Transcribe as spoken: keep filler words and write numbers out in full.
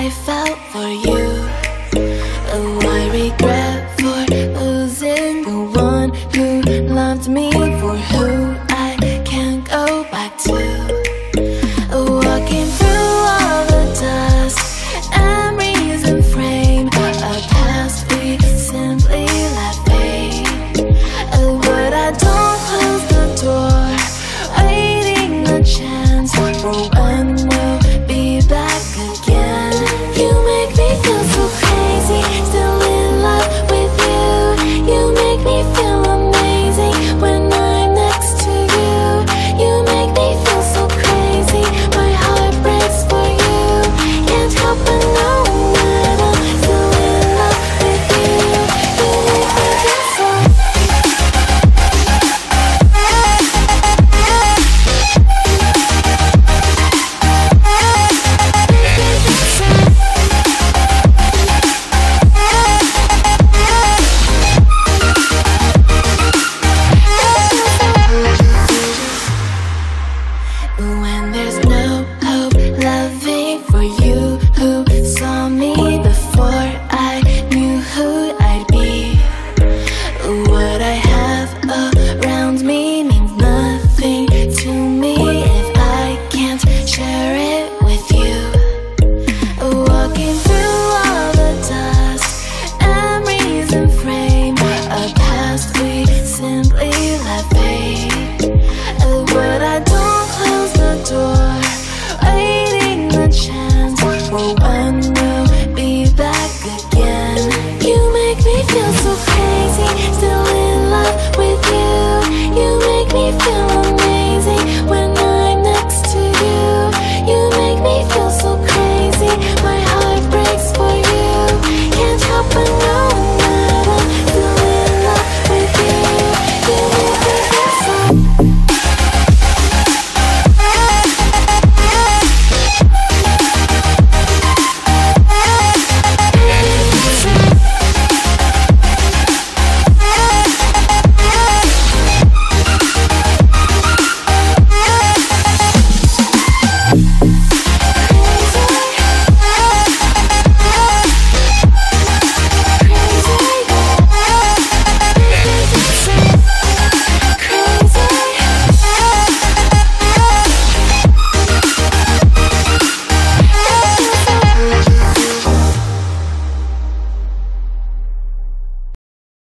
I felt for you. Oh, I regret for losing the one who loved me, for who I can't go back to. Walking through all the dust, memories and frame, a past we simply let fade. Oh, but I don't close the door, waiting a chance for when we'll be back again. You make me feel so crazy, still in love with you. You make me feel amazing when I'm next to you. You make me feel so crazy, my heart breaks for you. Can't help but know that I'm still in love with you. You make me feel so. When there's no hope loving for you, who saw me before I knew who I'd be. What I have around me means nothing to me if I can't share it with you. Walking through all the dust, memories and frame, a past we simply let fade. But I don't close the door, waiting the chance for when